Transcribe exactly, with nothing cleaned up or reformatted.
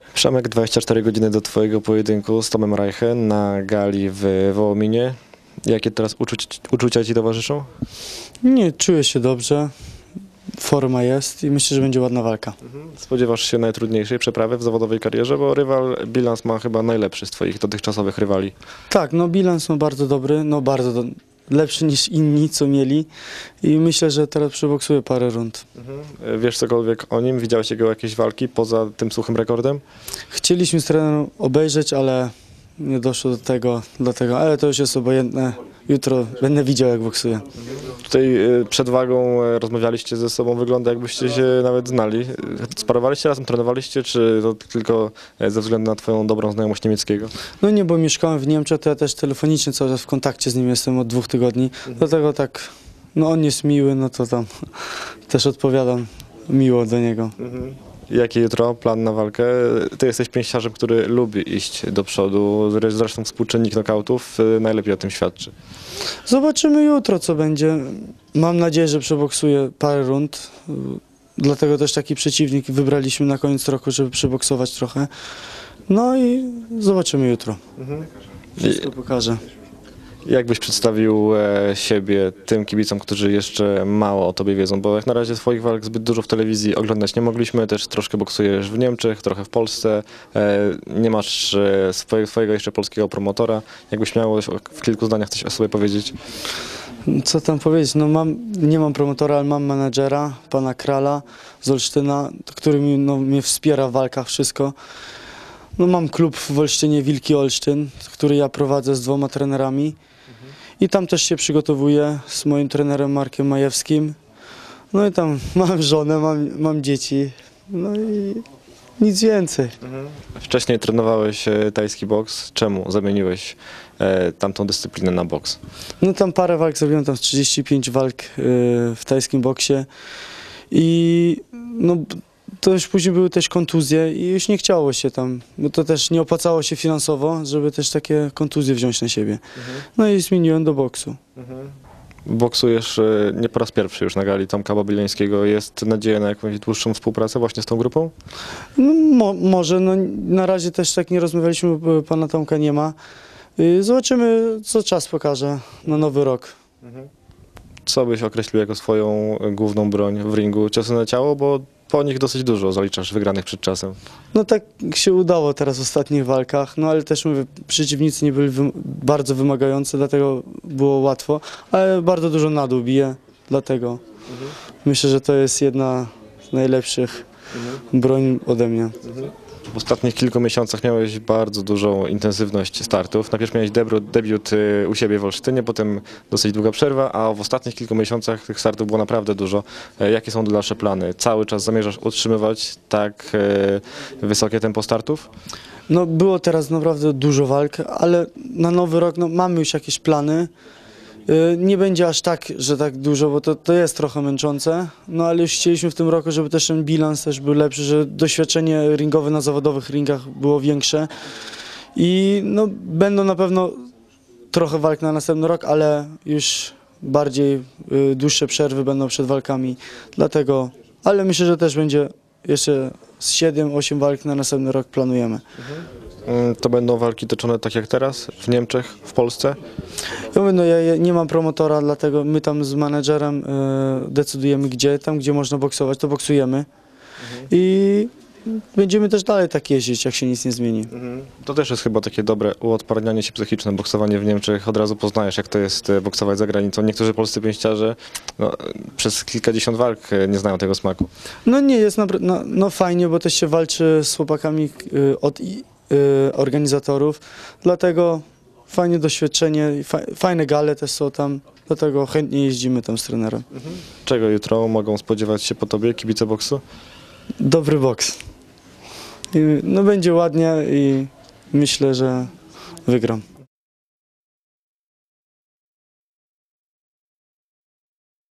Przemek, dwadzieścia cztery godziny do twojego pojedynku z Tomem Reichem na gali w Wołominie. Jakie teraz uczuć, uczucia ci towarzyszą? Nie, czuję się dobrze, forma jest i myślę, że będzie ładna walka. Spodziewasz się najtrudniejszej przeprawy w zawodowej karierze, bo rywal bilans ma chyba najlepszy z twoich dotychczasowych rywali. Tak, no bilans ma bardzo dobry, no bardzo do, lepszy niż inni, co mieli i myślę, że teraz przeboksuję parę rund. Mhm. Wiesz cokolwiek o nim? Widziałeś jego jakieś walki poza tym suchym rekordem? Chcieliśmy z trenerem obejrzeć, ale nie doszło do tego, dlatego, ale to już jest obojętne. Jutro będę widział, jak boksuje. Tutaj y, przed wagą y, rozmawialiście ze sobą, wygląda jakbyście się nawet znali. Y, Sparowaliście razem, trenowaliście, czy to tylko y, ze względu na twoją dobrą znajomość niemieckiego? No nie, bo mieszkałem w Niemczech, to ja też telefonicznie cały czas w kontakcie z nim jestem od dwóch tygodni. Mhm. Dlatego tak, no on jest miły, no to tam też odpowiadam miło do niego. Mhm. Jaki jutro plan na walkę? Ty jesteś pięściarzem, który lubi iść do przodu, zresztą współczynnik nokautów y, najlepiej o tym świadczy. Zobaczymy jutro, co będzie. Mam nadzieję, że przeboksuję parę rund. Dlatego też taki przeciwnik wybraliśmy na koniec roku, żeby przeboksować trochę. No i zobaczymy jutro. Mhm. Wszystko pokażę. Jak byś przedstawił e, siebie tym kibicom, którzy jeszcze mało o tobie wiedzą? Bo jak na razie twoich walk zbyt dużo w telewizji oglądać nie mogliśmy, też troszkę boksujesz w Niemczech, trochę w Polsce, e, nie masz e, swojego, swojego jeszcze polskiego promotora. Jakbyś miał w kilku zdaniach coś o sobie powiedzieć? Co tam powiedzieć? No mam, nie mam promotora, ale mam menadżera, pana Krala z Olsztyna, który mi, no, mnie wspiera w walkach, wszystko. No mam klub w Olsztynie, Wilki Olsztyn, który ja prowadzę z dwoma trenerami. I tam też się przygotowuję z moim trenerem Markiem Majewskim. No i tam mam żonę, mam, mam dzieci, no i nic więcej. Wcześniej trenowałeś e, tajski boks. Czemu zamieniłeś e, tamtą dyscyplinę na boks? No tam parę walk zrobiłem, tam trzydzieści pięć walk y, w tajskim boksie i no to już później były też kontuzje i już nie chciało się tam, bo to też nie opłacało się finansowo, żeby też takie kontuzje wziąć na siebie. No i zmieniłem do boksu. Boksujesz e, nie po raz pierwszy już na gali Tomka Babilońskiego. Jest nadzieja na jakąś dłuższą współpracę właśnie z tą grupą? No, mo może, no na razie też tak nie rozmawialiśmy, bo pana Tomka nie ma. Y, zobaczymy, co czas pokaże na nowy rok. Co byś określił jako swoją główną broń w ringu? Ciosy na ciało, bo po nich dosyć dużo zaliczasz wygranych przed czasem. No tak się udało teraz w ostatnich walkach, no ale też mówię, przeciwnicy nie byli wym bardzo wymagający, dlatego było łatwo, ale bardzo dużo na dół bije, dlatego mhm. myślę, że to jest jedna z najlepszych mhm. broń ode mnie. Mhm. W ostatnich kilku miesiącach miałeś bardzo dużą intensywność startów. Najpierw miałeś debiut, debiut u siebie w Olsztynie, potem dosyć długa przerwa, a w ostatnich kilku miesiącach tych startów było naprawdę dużo. Jakie są dalsze plany? Cały czas zamierzasz utrzymywać tak wysokie tempo startów? No było teraz naprawdę dużo walk, ale na nowy rok no, mamy już jakieś plany. Nie będzie aż tak, że tak dużo, bo to, to jest trochę męczące, no ale już chcieliśmy w tym roku, żeby też ten bilans też był lepszy, że doświadczenie ringowe na zawodowych ringach było większe i no będą na pewno trochę walk na następny rok, ale już bardziej y, dłuższe przerwy będą przed walkami, dlatego, ale myślę, że też będzie jeszcze z siedem osiem walk na następny rok planujemy. To będą walki toczone tak jak teraz, w Niemczech, w Polsce? Ja mówię, no ja, ja nie mam promotora, dlatego my tam z menedżerem y, decydujemy gdzie, tam gdzie można boksować, to boksujemy mhm. i będziemy też dalej tak jeździć, jak się nic nie zmieni. Mhm. To też jest chyba takie dobre uodparnianie się psychiczne, boksowanie w Niemczech, od razu poznajesz, jak to jest boksować za granicą. Niektórzy polscy pięściarze no, przez kilkadziesiąt walk nie znają tego smaku. No nie, jest no, no fajnie, bo też się walczy z chłopakami y, od y, organizatorów, dlatego fajne doświadczenie, fajne gale też są tam, dlatego chętnie jeździmy tam z trenerem. Mhm. Czego jutro mogą spodziewać się po tobie kibice boksu? Dobry boks. I, no będzie ładnie i myślę, że wygram.